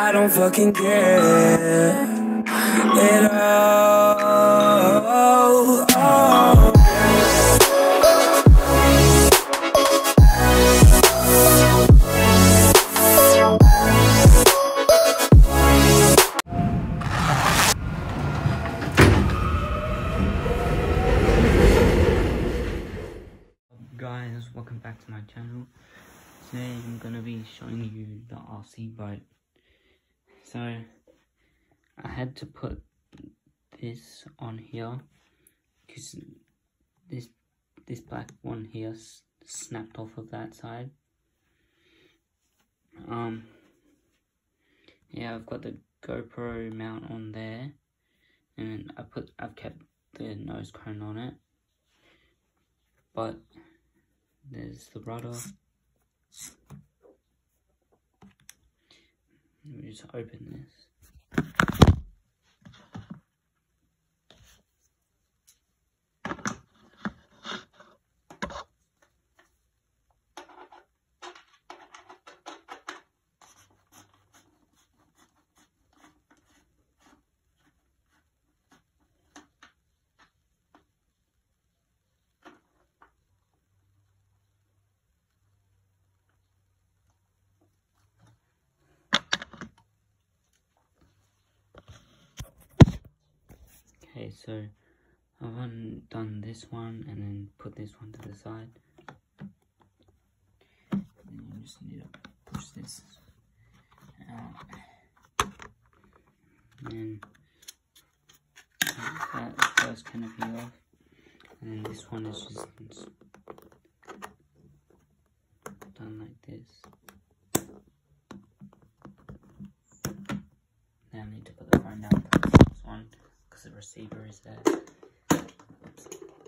I don't fucking care at all. Guys, welcome back to my channel. Today I'm gonna be showing you the RC boat. So I had to put this on here because this black one here snapped off of that side. Yeah, I've got the GoPro mount on there, and I've kept the nose cone on it, but there's the rudder. Let me just open this. Okay, so I've undone this one and then put this one to the side. And then you just need to push this out. And then that first canopy off. And then this one is just done like this. Now I need to put the phone down for this one, because the receiver is there. Oops.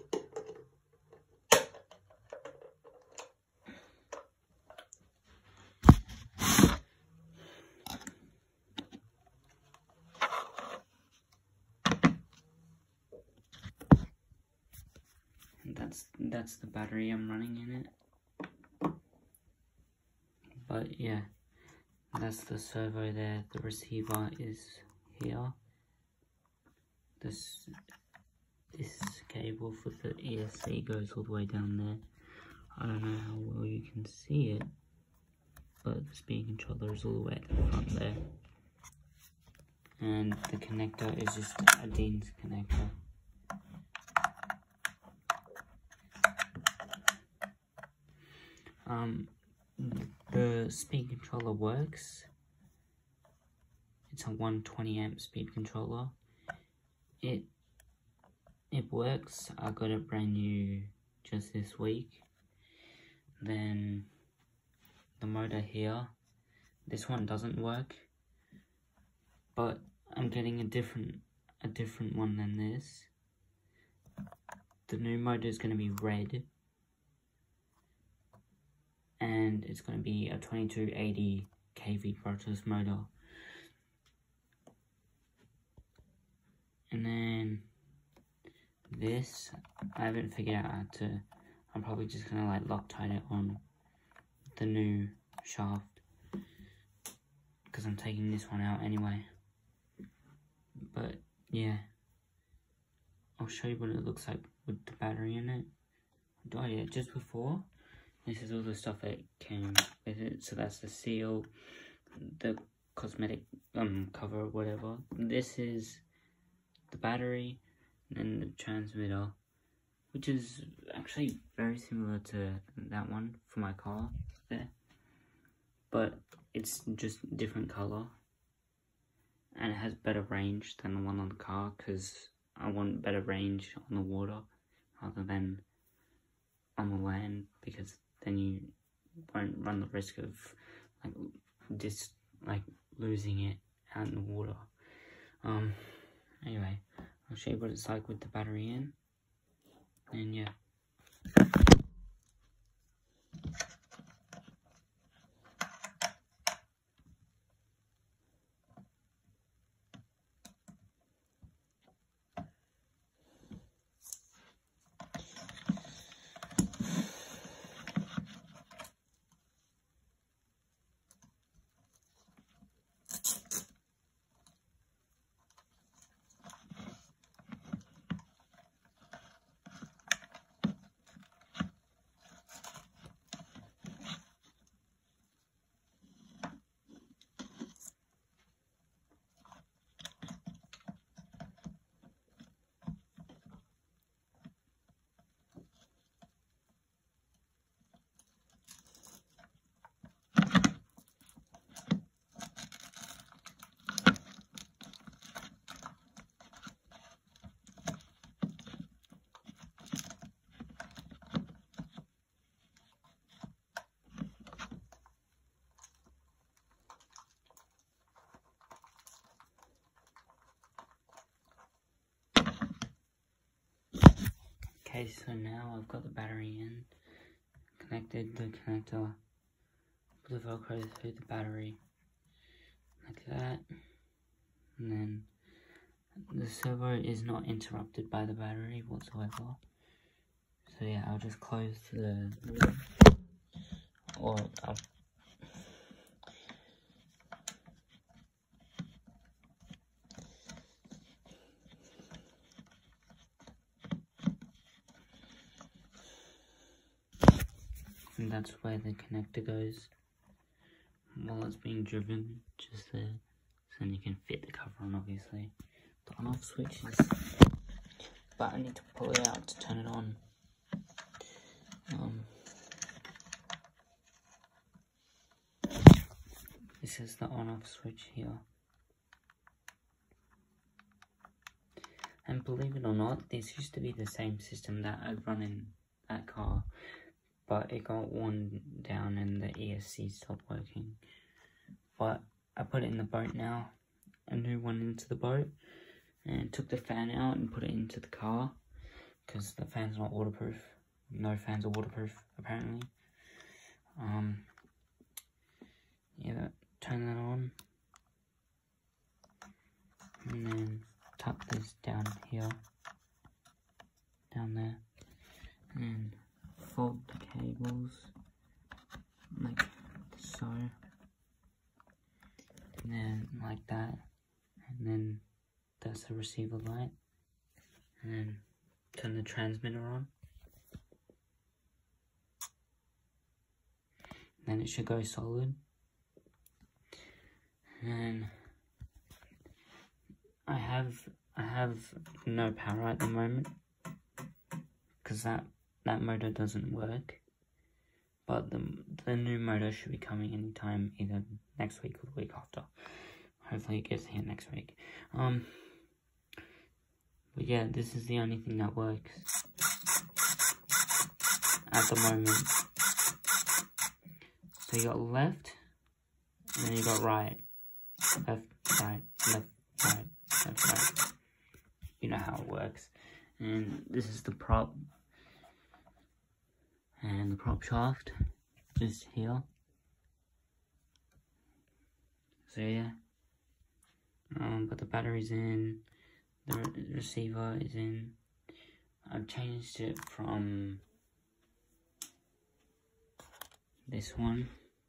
And that's the battery I'm running in it. But yeah, that's the servo there. The receiver is here. This cable for the ESC goes all the way down there. I don't know how well you can see it, but the speed controller is all the way at the front there. And the connector is just a Dean's connector. The speed controller works. It's a 120 amp speed controller. It works. I got it brand new just this week. Then the motor here, this one doesn't work, but I'm getting a different one than this. The new motor is going to be red, and it's going to be a 2280 kV brushless motor. And then this, I haven't figured out how to, I'm probably just going to like Loctite it on the new shaft, because I'm taking this one out anyway. But yeah, I'll show you what it looks like with the battery in it. Oh yeah, just before, this is all the stuff that came with it. So that's the seal, the cosmetic cover or whatever. This is the battery, and then the transmitter, which is actually very similar to that one for my car there, but it's just different color, and it has better range than the one on the car, because I want better range on the water rather than on the land, because then you won't run the risk of losing it out in the water. Anyway, I'll show you what it's like with the battery in, and yeah. Okay, so now I've got the battery in, connected the connector, put the Velcro through the battery, like that, and then the servo is not interrupted by the battery whatsoever. So yeah, I'll just close the lid, or I'll and that's where the connector goes while it's being driven, just there, so then you can fit the cover on, obviously. The on-off switch is, but I need to pull it out to turn it on. This is the on-off switch here. And believe it or not, this used to be the same system that I'd run in that car, but it got worn down and the ESC stopped working. But I put it in the boat now, a new one into the boat, and took the fan out and put it into the car, because the fan's not waterproof. No fans are waterproof, apparently. Yeah, turn that on, and then tuck this down here, down there, and fold the cables like so, and then like that, and then that's the receiver light, and then turn the transmitter on, then it should go solid. And I have no power at the moment because that motor doesn't work, but the new motor should be coming anytime, either next week or the week after. Hopefully it gets here next week. But yeah, this is the only thing that works at the moment. So you got left, and then you got right. Left, right, left, right, left, right. You know how it works. And this is the prop. And the prop shaft, just here. So yeah. But the battery's in. The receiver is in. I've changed it from this one.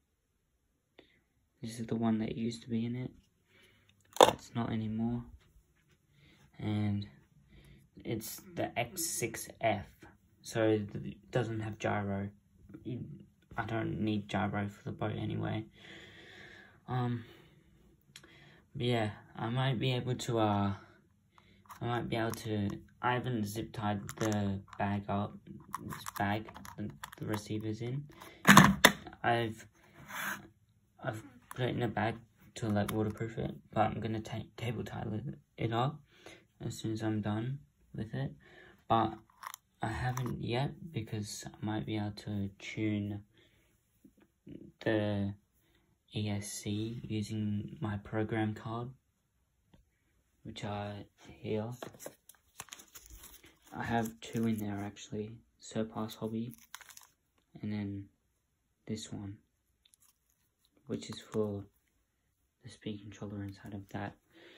This is the one that used to be in it, but it's not anymore. And it's the X6F, so it doesn't have gyro. I don't need gyro for the boat anyway. But yeah, I might be able to, I haven't zip tied the bag up, this bag the receiver's in. I've put it in a bag to like waterproof it, but I'm gonna cable tie it up as soon as I'm done with it. But I haven't yet, because I might be able to tune the ESC using my program card, which are here. I have two in there actually, Surpass Hobby, and then this one, which is for the speed controller inside of that.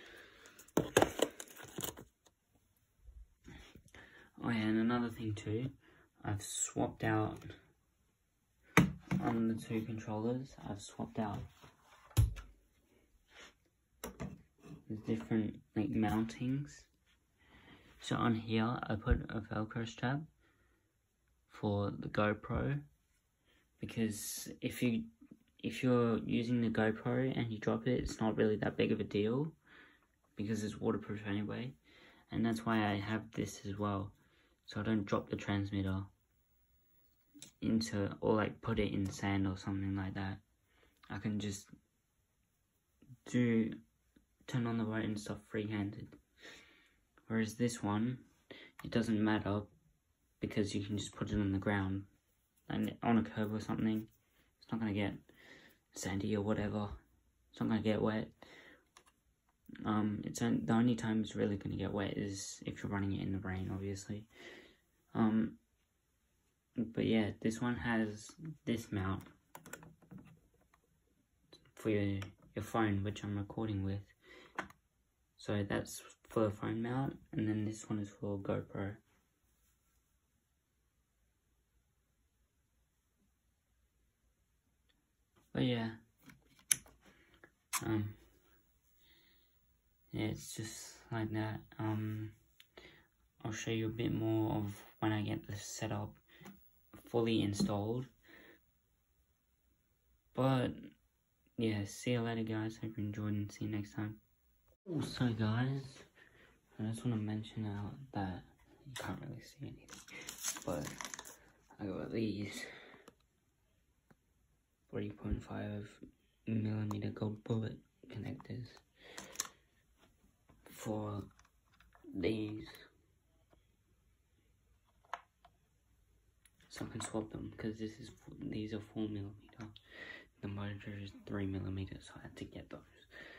Oh yeah, and another thing too, I've swapped out, on the two controllers, I've swapped out the different like mountings. So on here, I put a Velcro strap for the GoPro, because if you're using the GoPro and you drop it, it's not really that big of a deal because it's waterproof anyway. And that's why I have this as well, so I don't drop the transmitter into, or like put it in sand or something like that. I can just turn on the boat and stuff free-handed. Whereas this one, it doesn't matter, because you can just put it on the ground and on a curb or something. It's not going to get sandy or whatever. It's not going to get wet. The only time it's really going to get wet is if you're running it in the rain, obviously. But yeah, this one has this mount for your phone, which I'm recording with. So that's for the phone mount, and then this one is for GoPro. But yeah, yeah, it's just like that. I'll show you a bit more of when I get the setup fully installed. But yeah, see you later, guys. Hope you enjoyed, and see you next time. Also, guys, I just want to mention out that you can't really see anything, but I got these 3.5mm gold bullet connectors for these, so I can swap them, because these are 4mm. The motor is 3mm, so I had to get those.